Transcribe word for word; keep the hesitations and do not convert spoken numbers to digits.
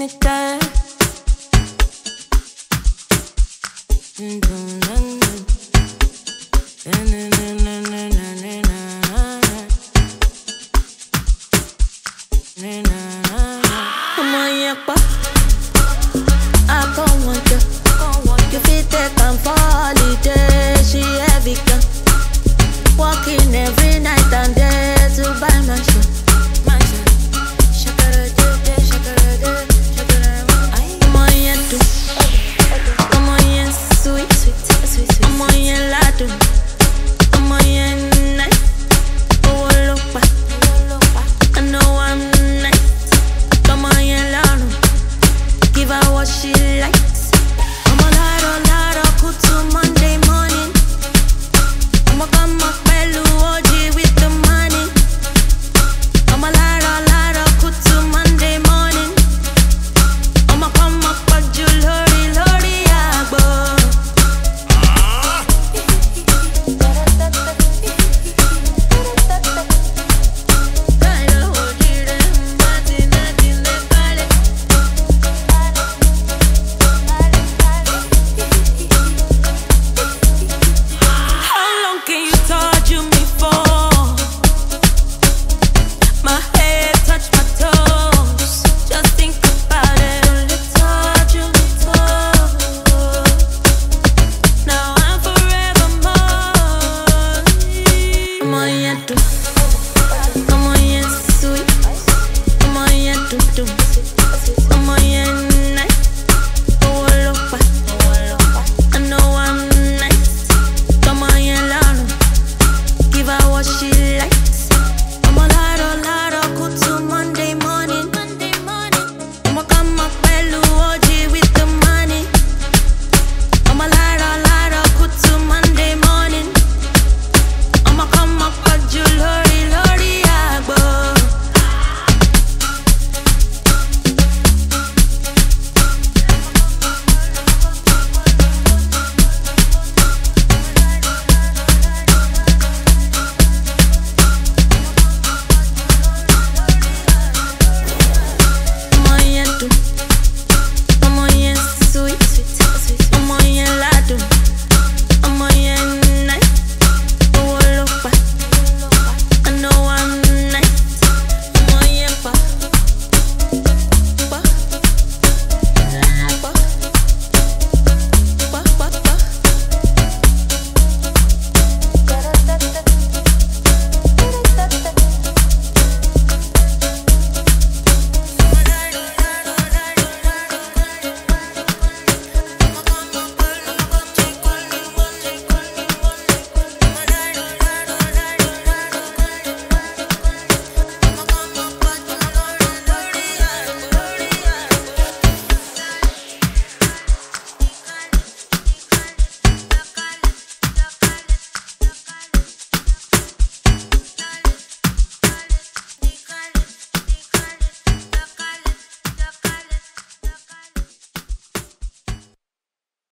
anytime. Come on, yeah, pa. I come want you. You fit take am for holiday. She heavy girl, walking every night and day to buy my shit. My shit. Shakara do, shakara do, shakara. Come on, yeah, do. Come on, yeah, sweet, sweet, sweet, sweet. Come on, yeah, ladu. Come on, yeah, nice. Oh, look back. I know I'm nice. Come on, yeah, ladu. Give her what she likes. I'm a lado, lado, good to Monday morning. I'm a come up, bellu, O G with the money. I'm a lado, lado, good to Monday morning. I'm a come up, but you lordy, lordy, agbo. How long can you torture me for? My head touch my toes. Just think about it. Only torture me toes. Now I'm forever more. Come on, yeah, do. Come on, yeah, sweet. Come on, yeah, do, do.